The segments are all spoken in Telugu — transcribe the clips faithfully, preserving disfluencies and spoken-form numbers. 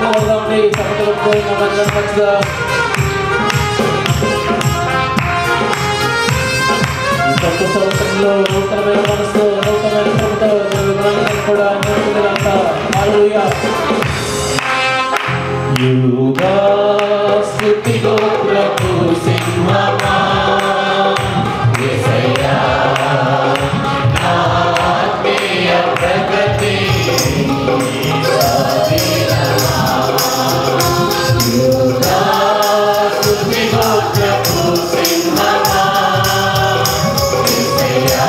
కొడదామండి సభలో పోయిన మంచిగా మంచిగా కొత్త సంవత్సరంలో నూతనమైన మనసుతో నూతనమైన ప్రభుతో వివరాలను కూడా నేర్చుకునేదంతా హల్లెలూయా. యూదా స్తుతి గోత్రపు సింహమా యేసయ్యా ఆత్మీయ ప్రగతి యూదా స్తుతి గోత్రపు సింహమా యేసయ్యా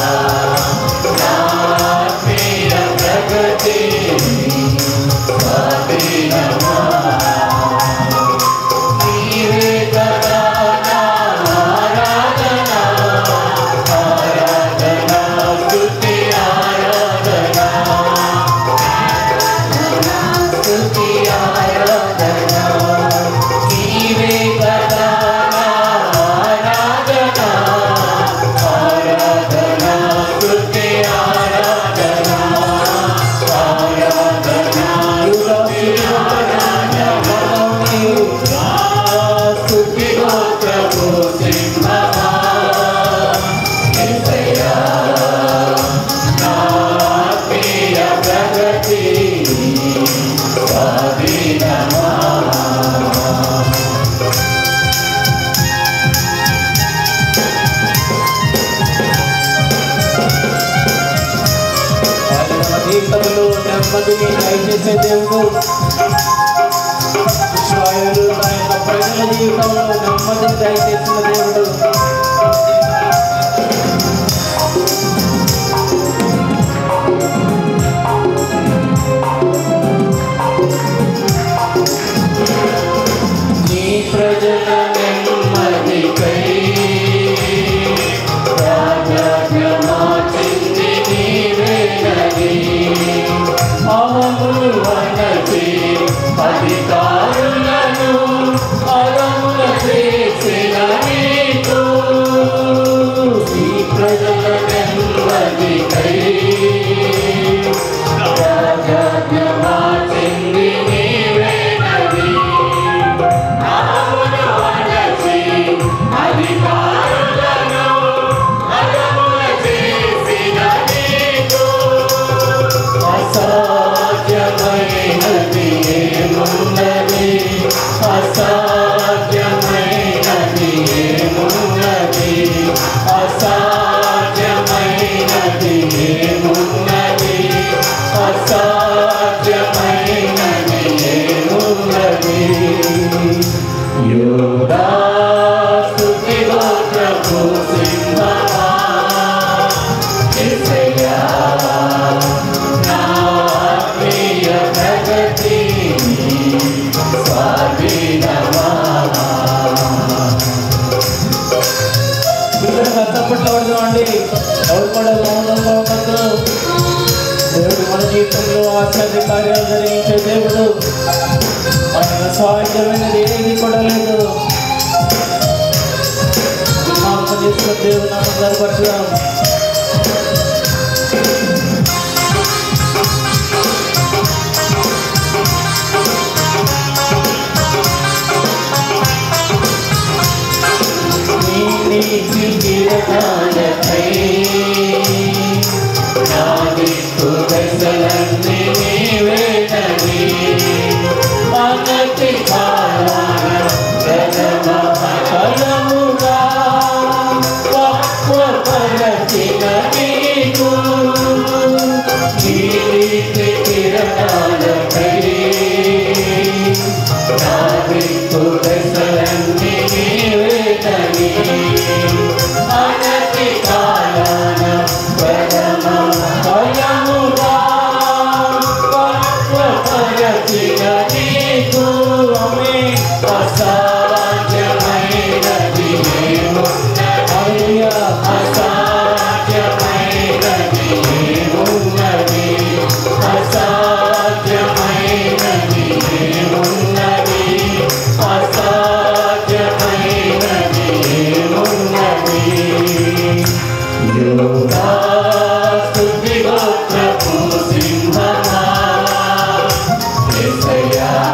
ఆత్మీయ ప్రగతి స్వాధీనమా నీవే కదా నా ఆరాధన ఆరాధన స్తుతి ఆరాధన స్తుతి ఆరాధన నీవే కదా నా ఆరాధన ఆరాధన స్తుతి ఆరాధన ఆరాధన స్తుతి గోత్రపు సింహమా యేసయ్యా ఆత్మీయ ప్రగతి స్వాధీనమా. జీవితంలో నెమ్మదిని దయచేసే దేవుడు ఇశ్రాయేలు తన యొక్క ప్రజల జీవితంలో నెమ్మదిని దయచేసిన దేవుడు. నీ ప్రజల నెమ్మదికై రాజాజ్ఞమాచింది నీవేనని అహములు వనచి అధికారులను అరముల చేసిన నీకు ఈ ప్రజల నెమ్మదికై రాజాజ్ఞమాచింది నీవేనని అహములు వనచి అధికారులను అరముల చేసిన నీకు అసాధ్యమైనది ఏమున్నది అసాధ్యమైనది ఏమున్నది అసాధ్యమైనది ఏమున్నది అసాధ్యమైనది ఏమున్నది. యూదా స్తుతి గోత్రపు సింహమా యేసయ్యా ఆత్మీయ ప్రగతి స్వాధీనమా. పిల్లలు కష్టపట్లు పడదామండి. ఎవరు కూడా మౌనంగా ఉండద్దు. దేవుడు మన జీవితంలో ఆశ్చర్య కార్యాలు జరిగించే దేవుడు. ఆయన సాధ్యమైనది ఏది కూడా లేదు. మాకు తీసుకున్న దేవుడు నాకు గర్వపరచుదాం. నీతి కిరణాలపై నా దిక్కు దశలన్నీ నీవేనని అనతి కాలాన ప్రథమ ఫలముగా పక్వపరచిన నీకు నీతి కిరణాలపై నా దిక్కు దశలన్నీ నీవేనని అనతి కాలాన ప్రథమ ఫలముగా పక్వపరచిన నీకు అసాధ్యమైనది ఏమున్నది అసాధ్యమైనది ఏమున్నది అసాధ్యమైనది ఏమున్నది అసాధ్యమైనది ఏమున్నది. యూదా స్తుతి గోత్రపు సింహమా యేసయ్యా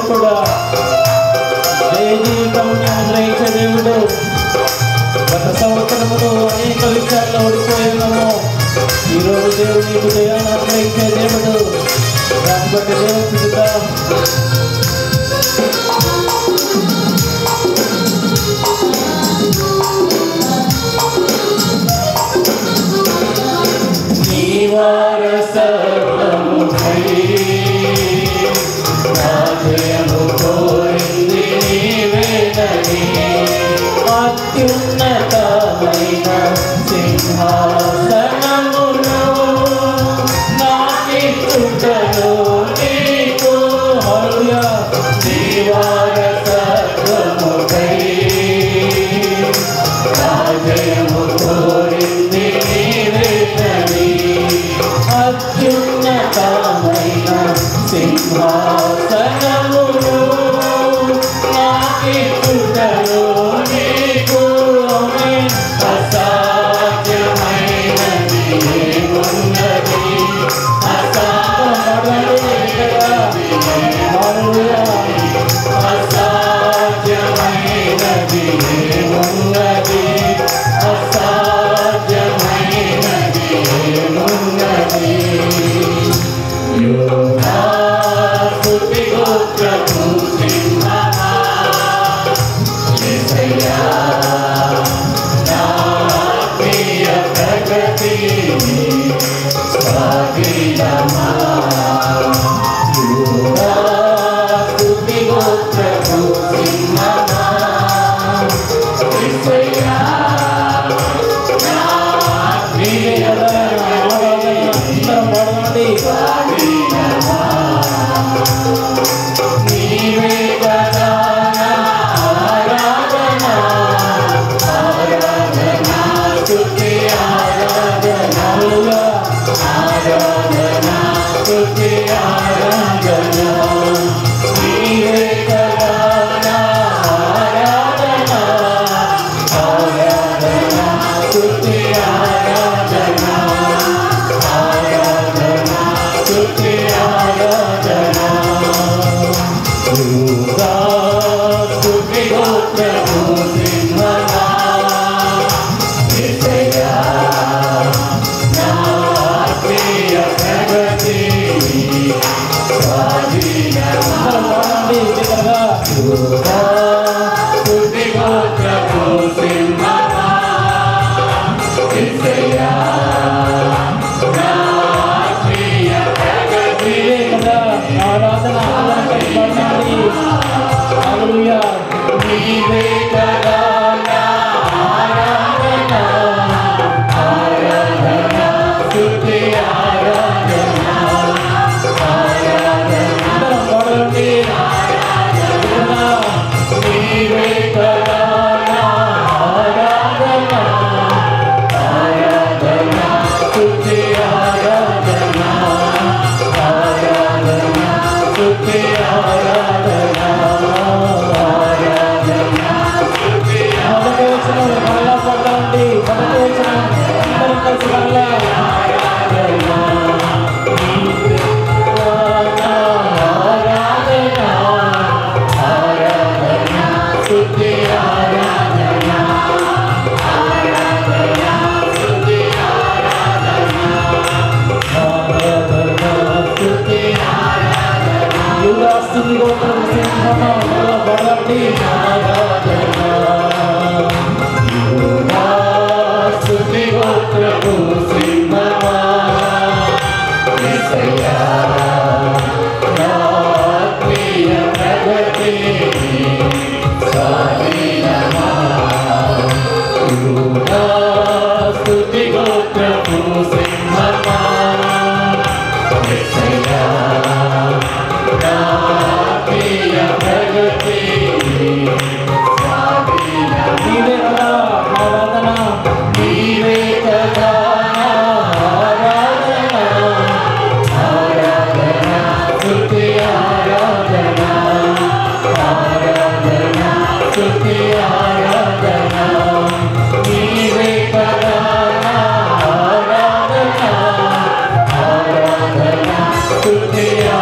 కూడా జయ జీవితం అనుగ్రహించే దేవుడు. గత సంవత్సరములో అనేక విషయాల్లో ఓడిపోయాము. ఈరోజు దేవుడు నీకు జయాన్ని అనుగ్రహించే దేవుడు. దాన్ని బట్టి దేవుడు చూద్దాం. అత్యున్నతమైన సింహాసనమును నాకిచ్చుటను నీకు హల్లెలూయా. నీవారసత్వముకై నా జయము కోరింది నీవేనని. అత్యున్నతమైన సింహాసనమును నాకిచ్చుటను నీకు అసాధ్యమైనది ఏమున్నది. అసాధ్యమైనది ఏమున్నది. అసాధ్యమైనది ఏమున్నది. యోనా స్తుతి గోత్రము సింహమా యేసయ్యా నా ప్రియ ప్రగతి స్వాధీనమా. యోనా స్తుతి గోత్రము సింహమా యేసయ్యా నా ప్రియ ప్రగతి స్వాధీనమా. నీవే కదా నా ఆరాధన, ఆరాధన స్తుతి ఆరాధన, ఆరాధన స్తుతి ఆరాధన. నీవే కదా నా ఆరాధన, ఆరాధన స్తుతి ఆరాధన, ఆరాధన స్తుతి ఆరాధన. యూదా స్తుతి గోత్రము సింహమా యేసయ్యా నా ప్రియ ప్రగతి స్వాధీనమా. యూదా స్తుతి గోత్రము సింహమా యేసయ్యా నా ప్రియ ప్రగతి. ఆరాధన హల్లెలూయా. నీవే కదా నా ఆరాధన, ఆరాధన స్తుతి ఆరాధన, ఆరాధన కొడండి ఆరాధన. నీవే కదా నా ఆరాధన, ఆరాధన స్తుతి ఆరాధన, ఆరాధన స్తుతి ఆరాధన, ఆరాధన స్తుతి ఆరాధన. మళ్ళా పడండి మొదటి వచనం అందరం కలిసి మళ్ళా ఆరాధన. నీవే నా ఆరాధన, ఆరాధన స్తుతి ఆరాధన, ఆరాధన స్తుతి ఆరాధన, ఆరాధన స్తుతి ఆరాధన. యూదా స్తుతి గోత్రము సింహమా బడబడి ఆరాధన. యూదా స్తుతి గోత్రము సింహమా యేసయ్యా నా ప్రియ ప్రగతి స్వాధీనమా. యూదా స్తుతి గోత్రము సింహమా యేసయ్యా నా ప్రియ ప్రగతి స్వాధీనమా. నీవే కదా ఆరాధన, నీవే కదా ఆరాధన, ఆరాధన స్తుతి ఆరాధన, ఆరాధన స్తుతి ఆరాధన. నీవే కదా ఆరాధన, ఆరాధన స్తుతి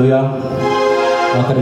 హల్లెలూయా.